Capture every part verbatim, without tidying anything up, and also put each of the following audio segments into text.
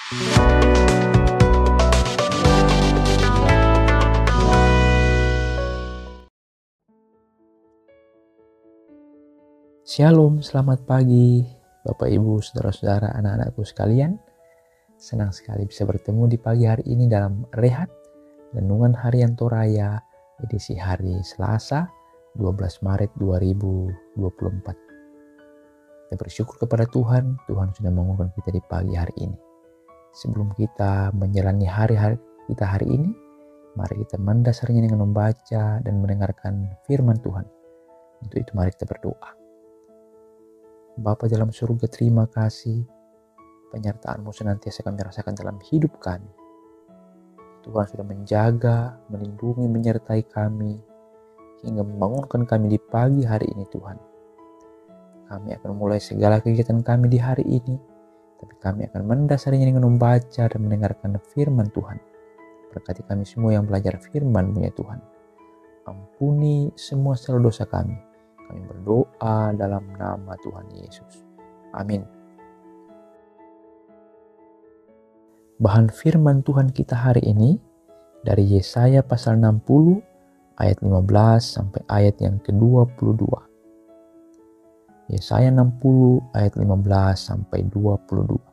Shalom, selamat pagi Bapak Ibu, Saudara-saudara, anak-anakku sekalian. Senang sekali bisa bertemu di pagi hari ini dalam Rehat Renungan Harian Toraya edisi hari Selasa dua belas Maret dua ribu dua puluh empat. Kita bersyukur kepada Tuhan, Tuhan sudah menguatkan kita di pagi hari ini. Sebelum kita menjalani hari-hari kita hari ini, mari kita mendasarinya dengan membaca dan mendengarkan firman Tuhan. Untuk itu mari kita berdoa. Bapa dalam surga, terima kasih penyertaan-Mu senantiasa kami rasakan dalam hidup kami. Tuhan sudah menjaga, melindungi, menyertai kami hingga membangunkan kami di pagi hari ini Tuhan. Kami akan mulai segala kegiatan kami di hari ini, tapi kami akan mendasarinya dengan membaca dan mendengarkan firman Tuhan. Berkati kami semua yang belajar firman-Mu ya Tuhan. Ampuni semua salah dosa kami. Kami berdoa dalam nama Tuhan Yesus. Amin. Bahan firman Tuhan kita hari ini dari Yesaya pasal enam puluh ayat lima belas sampai ayat yang ke dua puluh dua. Yesaya enam puluh ayat lima belas sampai dua puluh dua.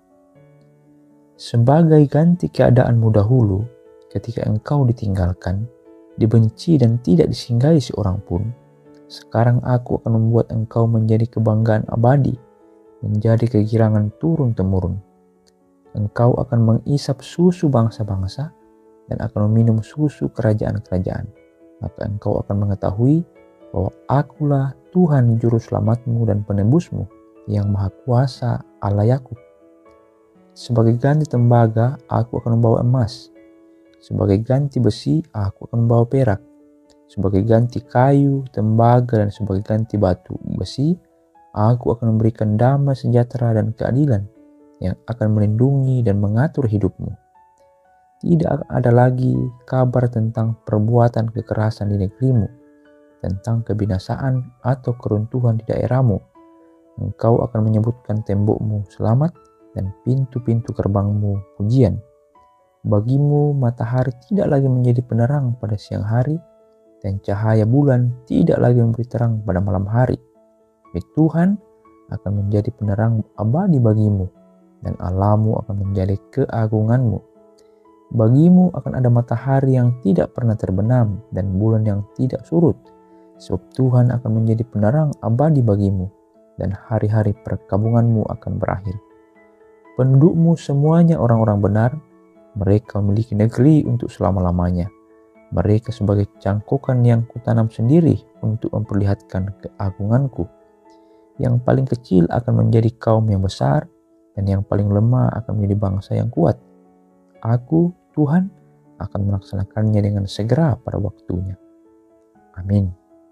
Sebagai ganti keadaanmu dahulu ketika engkau ditinggalkan, dibenci dan tidak disinggahi seorang pun, sekarang aku akan membuat engkau menjadi kebanggaan abadi, menjadi kegirangan turun-temurun. Engkau akan mengisap susu bangsa-bangsa dan akan meminum susu kerajaan-kerajaan. Maka engkau akan mengetahui bahwa akulah Tuhan juru selamatmu dan penebusmu yang maha kuasa Allah Yakub. Sebagai ganti tembaga, aku akan membawa emas. Sebagai ganti besi, aku akan membawa perak. Sebagai ganti kayu, tembaga, dan sebagai ganti batu besi, aku akan memberikan damai sejahtera dan keadilan yang akan melindungi dan mengatur hidupmu. Tidak ada lagi kabar tentang perbuatan kekerasan di negerimu, tentang kebinasaan atau keruntuhan di daerahmu. Engkau akan menyebutkan tembokmu selamat dan pintu-pintu gerbangmu pujian. Bagimu matahari tidak lagi menjadi penerang pada siang hari, dan cahaya bulan tidak lagi memberi terang pada malam hari. Tapi Tuhan akan menjadi penerang abadi bagimu, dan Allahmu akan menjadi keagunganmu. Bagimu akan ada matahari yang tidak pernah terbenam, dan bulan yang tidak surut, sebab Tuhan akan menjadi penerang abadi bagimu, dan hari-hari perkabunganmu akan berakhir. Pendudukmu semuanya orang-orang benar, mereka memiliki negeri untuk selama-lamanya. Mereka sebagai cangkokan yang kutanam sendiri untuk memperlihatkan keagunganku. Yang paling kecil akan menjadi kaum yang besar, dan yang paling lemah akan menjadi bangsa yang kuat. Aku, Tuhan, akan melaksanakannya dengan segera pada waktunya. Amin.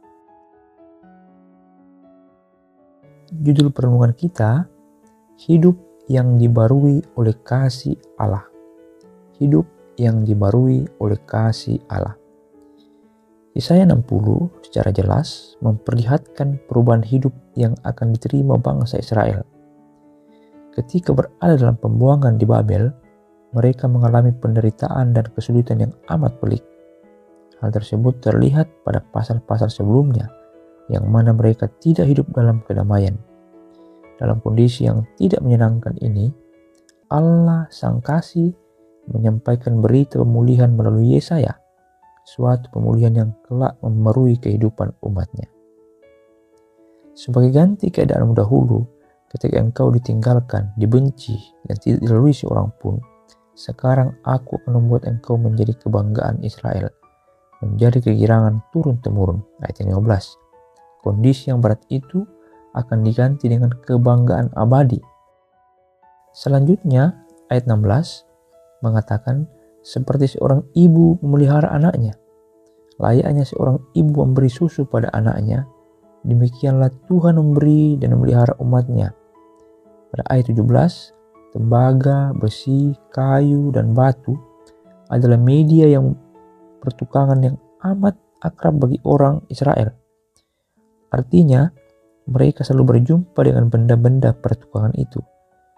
Judul perenungan kita, hidup yang dibarui oleh kasih Allah. Hidup yang dibarui oleh kasih Allah. Yesaya enam puluh secara jelas memperlihatkan perubahan hidup yang akan diterima bangsa Israel. Ketika berada dalam pembuangan di Babel, mereka mengalami penderitaan dan kesulitan yang amat pelik. Hal tersebut terlihat pada pasal-pasal sebelumnya, yang mana mereka tidak hidup dalam kedamaian. Dalam kondisi yang tidak menyenangkan ini, Allah Sang Kasih menyampaikan berita pemulihan melalui Yesaya, suatu pemulihan yang kelak memerui kehidupan umatnya. Sebagai ganti keadaanmu dahulu, ketika engkau ditinggalkan, dibenci, dan tidak dilalui seorang pun, sekarang aku akan membuat engkau menjadi kebanggaan Israel, menjadi kegirangan turun-temurun. Ayat lima belas. Kondisi yang berat itu akan diganti dengan kebanggaan abadi. Selanjutnya, ayat enam belas mengatakan, seperti seorang ibu memelihara anaknya, layaknya seorang ibu memberi susu pada anaknya, demikianlah Tuhan memberi dan memelihara umatnya. Pada ayat tujuh belas, tembaga, besi, kayu, dan batu adalah media yang pertukangan yang amat akrab bagi orang Israel. Artinya, mereka selalu berjumpa dengan benda-benda pertukangan itu,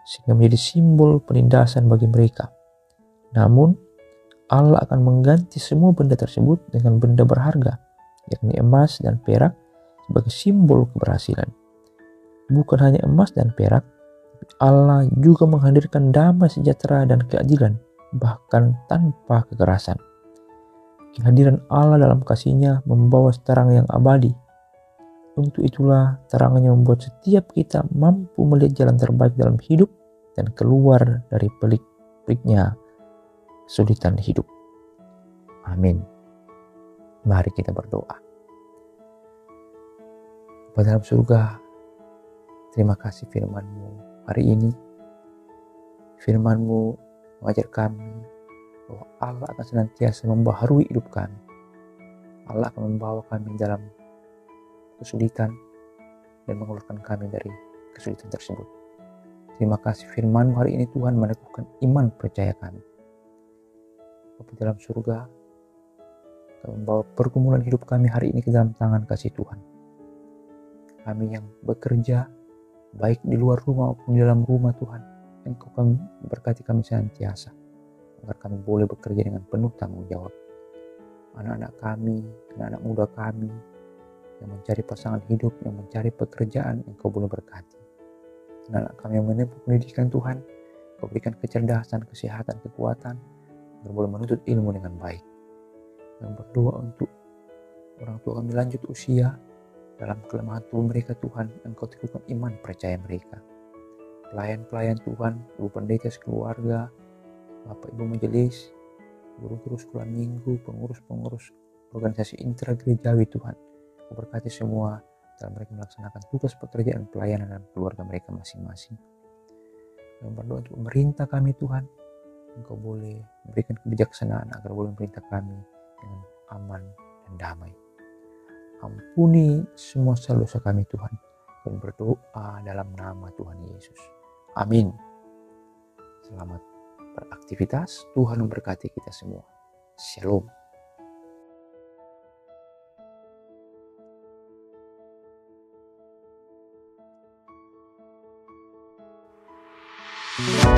sehingga menjadi simbol penindasan bagi mereka. Namun, Allah akan mengganti semua benda tersebut dengan benda berharga, yakni emas dan perak sebagai simbol keberhasilan. Bukan hanya emas dan perak, Allah juga menghadirkan damai sejahtera dan keadilan, bahkan tanpa kekerasan. Kehadiran Allah dalam kasih-Nya membawa terang yang abadi. Untuk itulah terangnya membuat setiap kita mampu melihat jalan terbaik dalam hidup dan keluar dari pelik-peliknya kesulitan hidup. Amin. Mari kita berdoa. Bapa dalam surga, terima kasih firman-Mu hari ini. Firman-Mu mengajar kami bahwa Allah akan senantiasa membaharui hidup kami. Allah akan membawa kami dalam kesulitan dan mengeluarkan kami dari kesulitan tersebut. Terima kasih firman-Mu hari ini Tuhan meneguhkan iman percaya kami. Bapa dalam surga, kami membawa pergumulan hidup kami hari ini ke dalam tangan kasih Tuhan. Kami yang bekerja baik di luar rumah maupun di dalam rumah Tuhan, Engkau kami berkati kami senantiasa agar kami boleh bekerja dengan penuh tanggung jawab. Anak-anak kami, anak-anak muda kami yang mencari pasangan hidup, yang mencari pekerjaan, Engkau boleh berkati. Anak-anak kami yang menempuh pendidikan Tuhan, Engkau berikan kecerdasan, kesehatan, kekuatan agar boleh menuntut ilmu dengan baik. Dan berdoa untuk orang tua kami lanjut usia, dalam kelemahan tubuh mereka Tuhan, Engkau teguhkan iman percaya mereka. Pelayan-pelayan Tuhan, ibu pendeta sekeluarga, Bapak Ibu majelis, guru-guru sekolah minggu, pengurus-pengurus organisasi intragerejawi Tuhan, Engkau berkati semua dalam mereka melaksanakan tugas pekerjaan pelayanan dalam keluarga mereka masing-masing. Dan berdoa untuk pemerintah kami Tuhan, Engkau boleh memberikan kebijaksanaan agar boleh memerintah kami dengan aman dan damai. Ampuni semua salah dosa kami Tuhan, dan berdoa dalam nama Tuhan Yesus. Amin. Selamat beraktivitas, Tuhan memberkati kita semua. Shalom.